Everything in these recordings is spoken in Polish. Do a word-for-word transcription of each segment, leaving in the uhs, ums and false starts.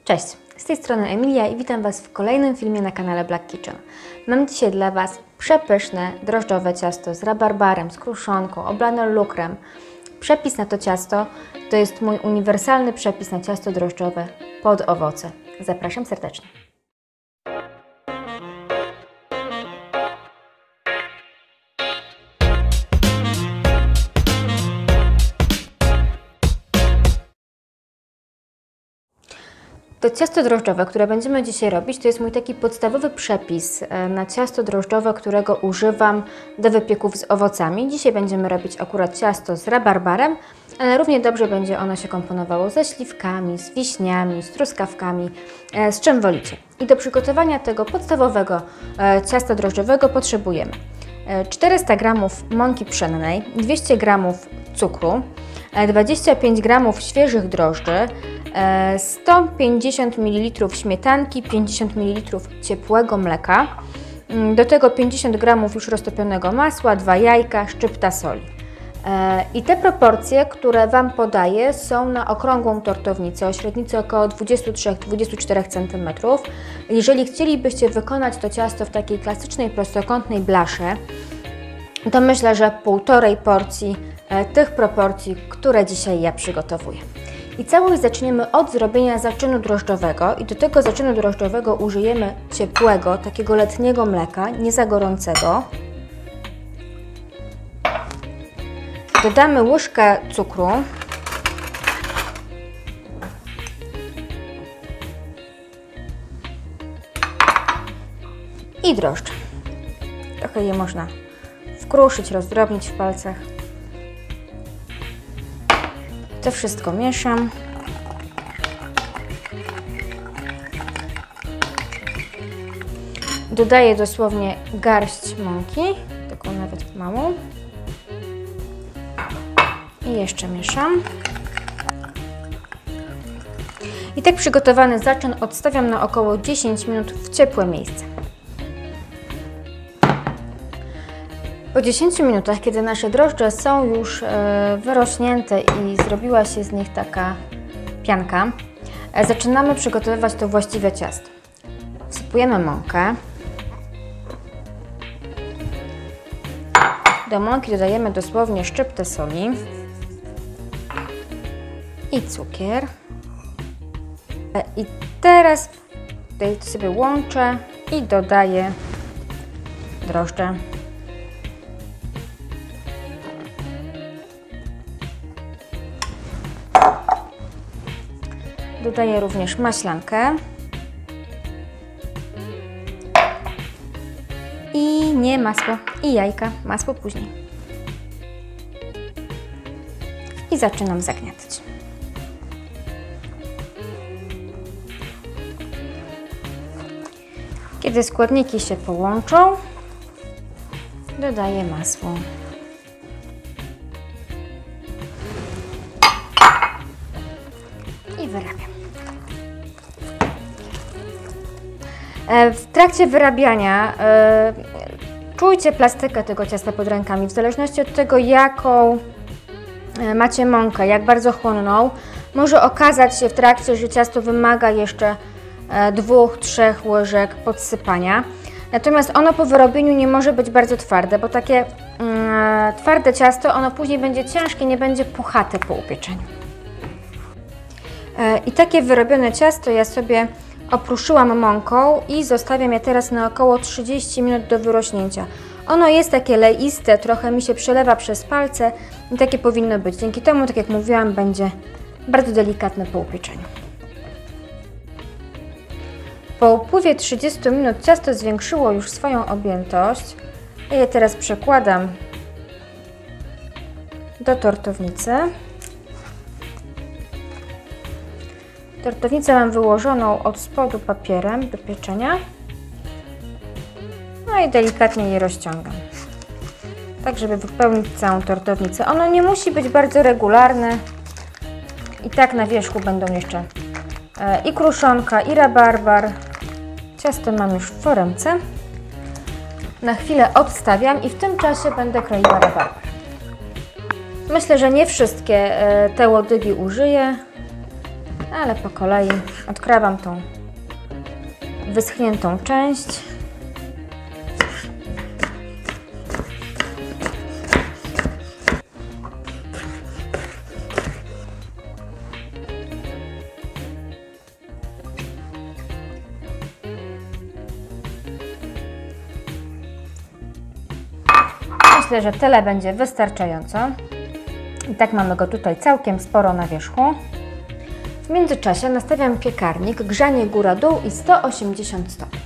Cześć, z tej strony Emilia i witam Was w kolejnym filmie na kanale Black Kitchen. Mam dzisiaj dla Was przepyszne drożdżowe ciasto z rabarbarem, z kruszonką, oblane lukrem. Przepis na to ciasto to jest mój uniwersalny przepis na ciasto drożdżowe pod owoce. Zapraszam serdecznie. To ciasto drożdżowe, które będziemy dzisiaj robić, to jest mój taki podstawowy przepis na ciasto drożdżowe, którego używam do wypieków z owocami. Dzisiaj będziemy robić akurat ciasto z rabarbarem, ale równie dobrze będzie ono się komponowało ze śliwkami, z wiśniami, z truskawkami, z czym wolicie. I do przygotowania tego podstawowego ciasta drożdżowego potrzebujemy czterysta gramów mąki pszennej, dwieście gramów cukru, dwadzieścia pięć gramów świeżych drożdży, sto pięćdziesiąt mililitrów śmietanki, pięćdziesiąt mililitrów ciepłego mleka, do tego pięćdziesiąt gramów już roztopionego masła, dwa jajka, szczypta soli. I te proporcje, które Wam podaję, są na okrągłą tortownicę o średnicy około dwudziestu trzech do dwudziestu czterech centymetrów. Jeżeli chcielibyście wykonać to ciasto w takiej klasycznej prostokątnej blasze, to myślę, że półtorej porcji tych proporcji, które dzisiaj ja przygotowuję. I całość zaczniemy od zrobienia zaczynu drożdżowego i do tego zaczynu drożdżowego użyjemy ciepłego, takiego letniego mleka, nie za gorącego. Dodamy łyżkę cukru. I drożdże. Trochę je można wkruszyć, rozdrobnić w palcach. To wszystko mieszam. Dodaję dosłownie garść mąki, taką nawet małą. I jeszcze mieszam. I tak przygotowany zaczyn odstawiam na około dziesięć minut w ciepłe miejsce. Po dziesięciu minutach, kiedy nasze drożdże są już wyrośnięte i zrobiła się z nich taka pianka, zaczynamy przygotowywać to właściwe ciasto. Wsypujemy mąkę. Do mąki dodajemy dosłownie szczyptę soli i cukier. I teraz tutaj sobie łączę i dodaję drożdże. Dodaję również maślankę i nie masło, i jajka, masło później. I zaczynam zagniatać. Kiedy składniki się połączą, dodaję masło. I wyrabiam. W trakcie wyrabiania y, czujcie plastykę tego ciasta pod rękami. W zależności od tego, jaką macie mąkę, jak bardzo chłonną, może okazać się w trakcie, że ciasto wymaga jeszcze dwóch, trzech łyżek podsypania. Natomiast ono po wyrobieniu nie może być bardzo twarde, bo takie y, twarde ciasto, ono później będzie ciężkie, nie będzie puchate po upieczeniu. I takie wyrobione ciasto ja sobie opruszyłam mąką i zostawiam je teraz na około trzydzieści minut do wyrośnięcia. Ono jest takie leiste, trochę mi się przelewa przez palce i takie powinno być. Dzięki temu, tak jak mówiłam, będzie bardzo delikatne po upieczeniu. Po upływie trzydziestu minut ciasto zwiększyło już swoją objętość. Ja je teraz przekładam do tortownicy. Tortownicę mam wyłożoną od spodu papierem do pieczenia. No i delikatnie je rozciągam. Tak, żeby wypełnić całą tortownicę. Ono nie musi być bardzo regularne. I tak na wierzchu będą jeszcze i kruszonka, i rabarbar. Ciasto mam już w foremce. Na chwilę odstawiam i w tym czasie będę kroiła rabarbar. Myślę, że nie wszystkie te łodygi użyję. ale po kolei odkrawam tą wyschniętą część. Myślę, że tyle będzie wystarczająco. I tak mamy go tutaj całkiem sporo na wierzchu. W międzyczasie nastawiam piekarnik, grzanie góra-dół i sto osiemdziesiąt stopni.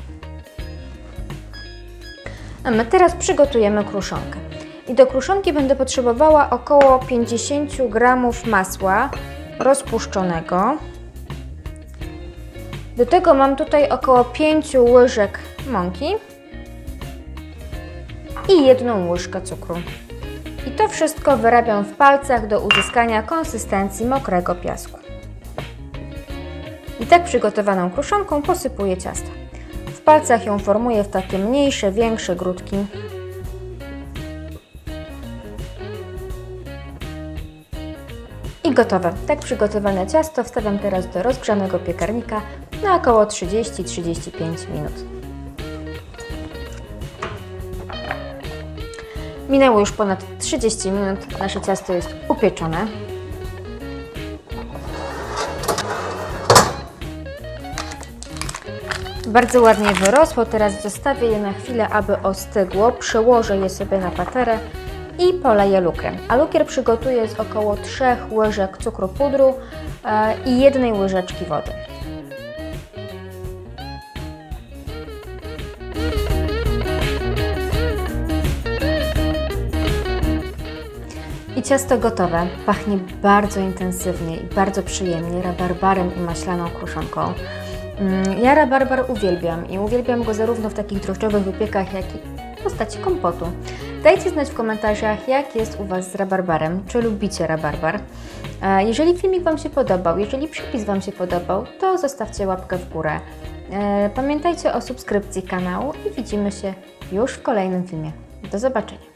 A my teraz przygotujemy kruszonkę. I do kruszonki będę potrzebowała około pięćdziesiąt gramów masła rozpuszczonego. Do tego mam tutaj około pięć łyżek mąki i jedną łyżkę cukru. I to wszystko wyrabiam w palcach do uzyskania konsystencji mokrego piasku. I tak przygotowaną kruszonką posypuję ciasto. W palcach ją formuję w takie mniejsze, większe grudki. I gotowe. Tak przygotowane ciasto wstawiam teraz do rozgrzanego piekarnika na około trzydzieści do trzydziestu pięciu minut. Minęło już ponad trzydzieści minut, nasze ciasto jest upieczone. Bardzo ładnie wyrosło, teraz zostawię je na chwilę, aby ostygło, przełożę je sobie na paterę i poleję lukrem. A lukier przygotuję z około trzech łyżek cukru pudru i jednej łyżeczki wody. I ciasto gotowe. Pachnie bardzo intensywnie i bardzo przyjemnie rabarbarem i maślaną kruszonką. Ja rabarbar uwielbiam i uwielbiam go zarówno w takich drożdżowych wypiekach, jak i w postaci kompotu. Dajcie znać w komentarzach, jak jest u Was z rabarbarem, czy lubicie rabarbar. Jeżeli filmik Wam się podobał, jeżeli przepis Wam się podobał, to zostawcie łapkę w górę. Pamiętajcie o subskrypcji kanału i widzimy się już w kolejnym filmie. Do zobaczenia!